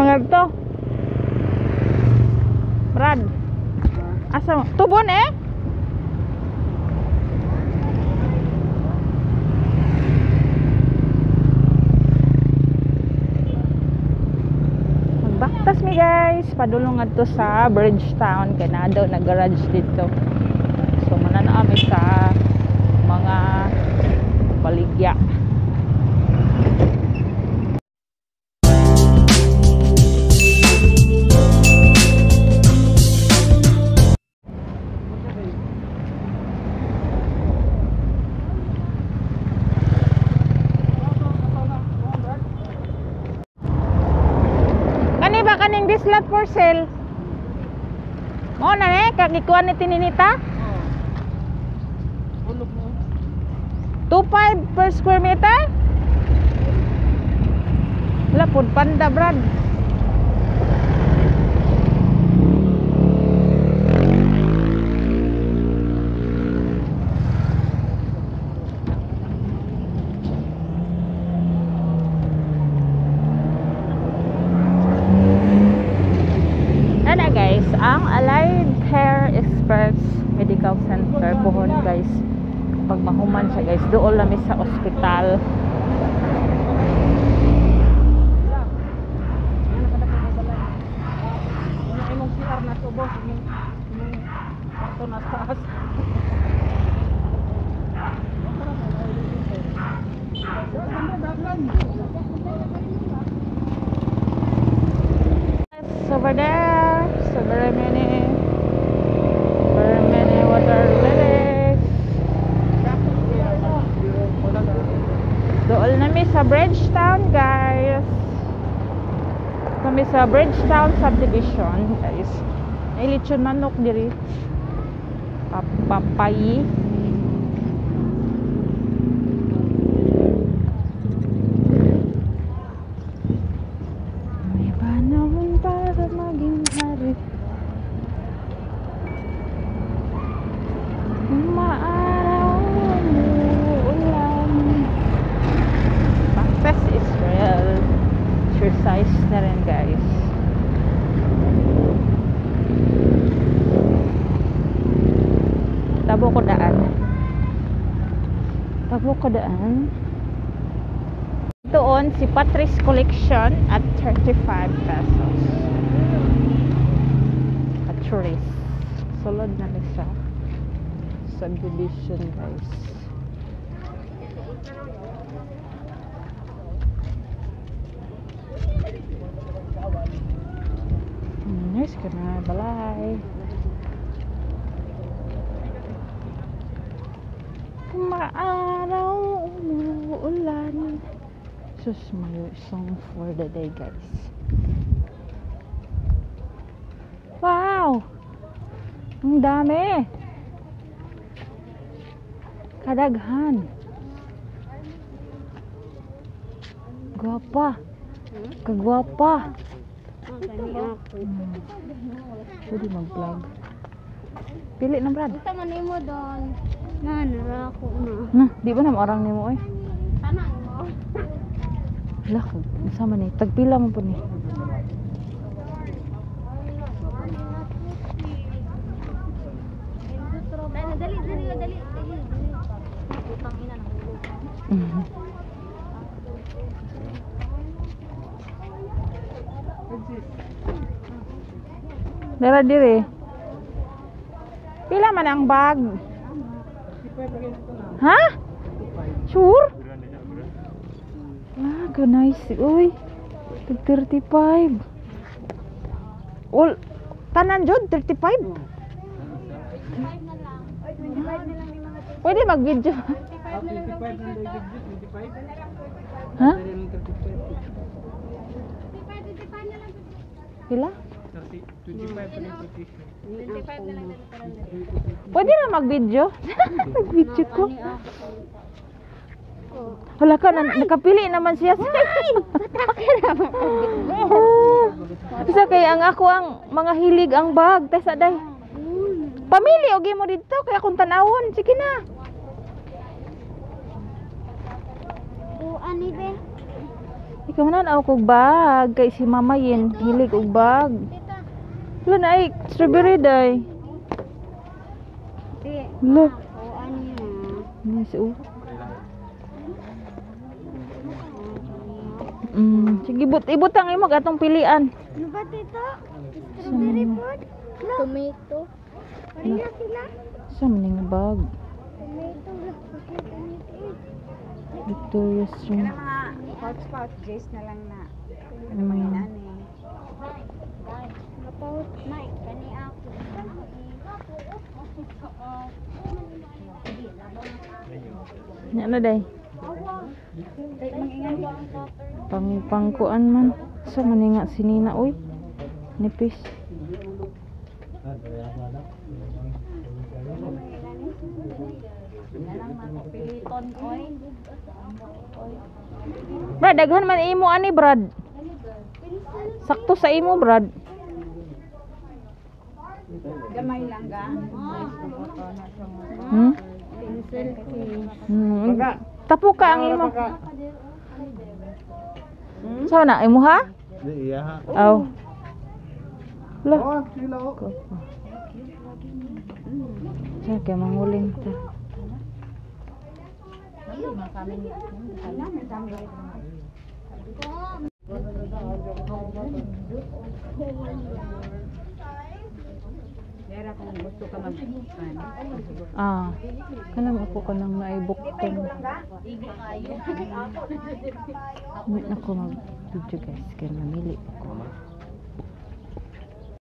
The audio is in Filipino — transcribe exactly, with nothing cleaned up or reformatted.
nga to. Brad. Asa mo? Tubon eh? Magbaktas mi guys. Padulong adto sa Bridgetown. Kaya na daw na garage dito. So manana kami sa mga baligya. Kani ba kaning dislat for sale? Mo na eh, kagikuan ni tininita? two point five per square meter? Lapod panda brad. Ano guys, ang Allied Hair Experts Medical Center Puhon guys. Pag mahuman siya guys, doon lang sa ospital. Over there, so very many, very many water lilies. Doon nami sa Bridgetown guys. Kami sa Bridgetown subdivision guys. Ay lechon manok diri. Papay. May panahon para maging hari. Maaraw umuulan. Practice is real. Exercise na rin guys. Tabo ko daan. Tabo ko daan. Doon si Patrice Collection at thirty-five pesos. Patrice. Solid na rin siya. Subdivision guys. Nice ka na, balay. Maaraw umuulan. Sus, my song for the day guys. Wow! Ang dami! Kadaghan. Gwapa. Kagwapa. Hmm. Pwede mag-vlog. Pili na brad. Ito man mo doon. Na, nara ako na. Nah, di ba na orang nimo oy? Sana mo. Hala, sama ni. Tagpila mo po ni. Dali, dali, dali, dali. Utang ina na. Mhm. Dara dire. Pila man ang bag? Ha? Sure? Ah, go nice. Uy. thirty-five. All tanan jud thirty-five. Pwede mag-video. Ha? Pila? Pwede na mag-video? Mag-video ko. Wala ka, na, nakapili naman siya. Isa kay ang ako ang mga hilig ang bag. Tesa day. Pamili, ogi mo dito. Kaya kung tanawon, sige na. O, ani be? Kamunan ako kog bag kay si Mama Yin hilig og bag. Tita. Wala na ay strawberry day. Di. Look. O ano yun? Nice oh. Mm, sige but ibutang imo atong pilian. Ano ba tito? Strawberry food? Tomato. Ano sila? Sa maning bag. Tomato. Victoria's Street. Hotspot, Jace na lang na. Mm. Kapag may kani ako. Nya na day. Pang pangkuan man. Sa maninga sinina oy. Nipis. Brad, daghan man imo ani Brad. Sakto sa imo Brad. Gamay lang ga. Hmm? Pencil case. Hmm. Tapo ka ang imo. So na imo ha? Di iya ha. Aw. Lah. Oh, sila oh. Sa kay manguling ta. Dera kung gusto ka mag-bukan. Ah. Kanang ako kanang naibukton. Hindi na ko mag-video guys. Kaya namili ko.